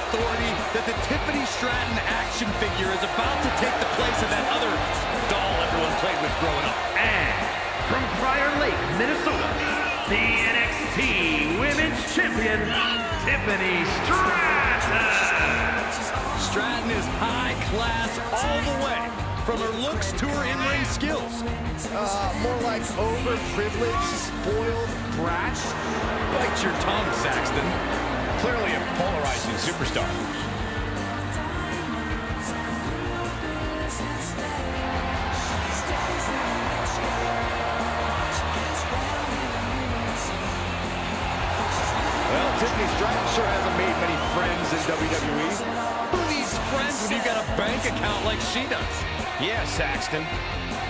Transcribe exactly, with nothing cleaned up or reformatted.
authority that the Tiffany Stratton action figure is about to take the place of that other doll everyone played with growing up. And from Prior Lake, Minnesota, the N X T Women's Champion, Tiffany Stratton. Stratton is high class all the way, from her looks to her in-ring skills. Uh, more like overprivileged, spoiled brat. Bite your tongue, Saxton. Clearly a polarizing superstar. Well, Tiffany Stratton sure hasn't made many friends in W W E. Who needs friends when you got a bank account like she does? Yeah, Saxton.